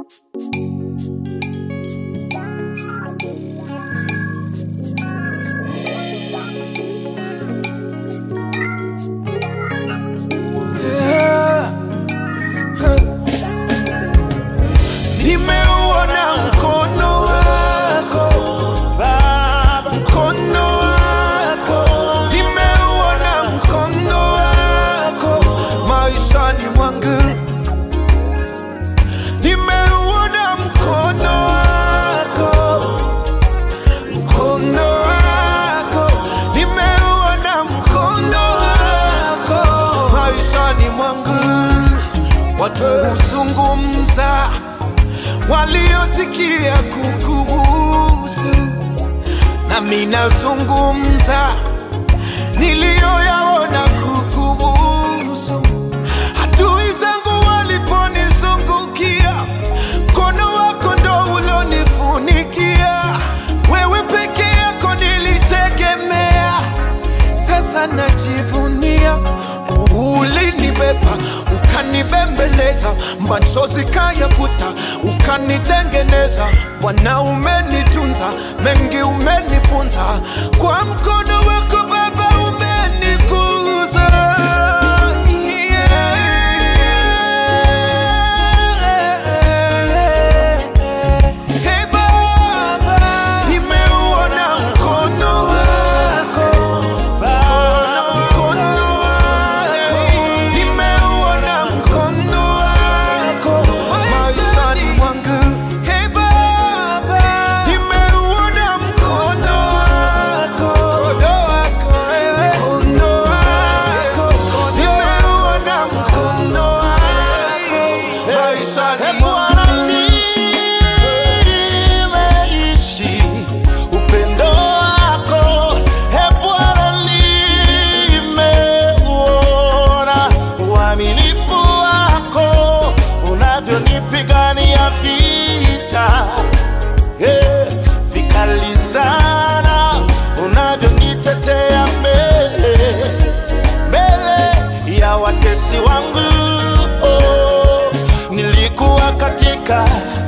Nimeuona mkono wako Baba, mkono wako. Nimeuona mkono wako maishani mwangu. Nimeuona mkono wako, mkono wako. Nimeuona mkono wako maishani mwangu. Watu huzungumza waliosikia kukuhusu, nami nazungumza niliyoyaona kukuhusu. Adui zangu waliponizungukia, mkono wako ndo ulonifunikia. Wewe peke yako nilitegemea, sasa najivunia. Ulinibeba ukanibembeleza, machozi kayafuta, ukanitengeneza. Bwana umenitunza, mengi umenifunza, kwa mkono wako Baba umenikuza. Nipigania vita vikali sana, unavyonitetea mbele ya watesi wangu. Nilikuwa katika